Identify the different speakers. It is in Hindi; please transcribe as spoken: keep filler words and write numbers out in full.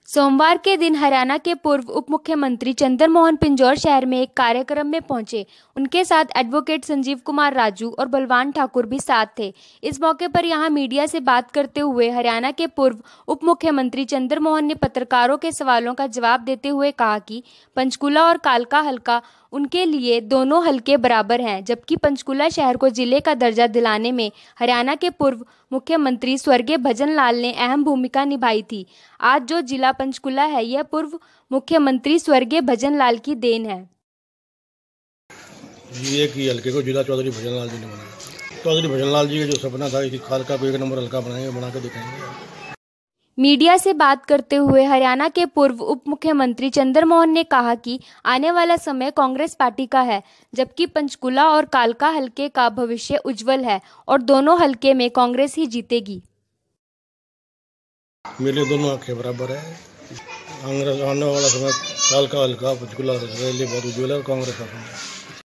Speaker 1: सोमवार के दिन हरियाणा के पूर्व उप मुख्यमंत्री चंद्र मोहन पिंजौर शहर में एक कार्यक्रम में पहुंचे। उनके साथ एडवोकेट संजीव कुमार राजू और बलवान ठाकुर भी साथ थे। इस मौके पर यहां मीडिया से बात करते हुए हरियाणा के पूर्व उप मुख्यमंत्री चंद्र मोहन ने पत्रकारों के सवालों का जवाब देते हुए कहा कि पंचकुला और कालका हलका उनके लिए दोनों हलके बराबर हैं, जबकि पंचकुला शहर को जिले का दर्जा दिलाने में हरियाणा के पूर्व मुख्यमंत्री स्वर्गीय भजन लाल ने अहम भूमिका निभाई थी। आज जो जिला पंचकुला है, यह पूर्व मुख्यमंत्री स्वर्गीय भजन लाल की देन है।
Speaker 2: ये की हल्के को जिला चौधरी भजन लाल जी ने बनाया। चौधरी भजन लाल जी का जो सपना था कि कालका को एक नंबर हल्का बनाएंगे, बना के दिखाएंगे।
Speaker 1: मीडिया से बात करते हुए हरियाणा के पूर्व उप मुख्यमंत्री चंद्र मोहन ने कहा कि आने वाला समय कांग्रेस पार्टी का है, जबकि पंचकुला और कालका हलके का भविष्य उज्जवल है और दोनों हलके में कांग्रेस ही जीतेगी।
Speaker 2: मेरे दोनों हल्के बराबर है। कांग्रेस आने वाला समय कालका हल्का पंचकुला हल्के बहुत उज्जवल है और कांग्रेस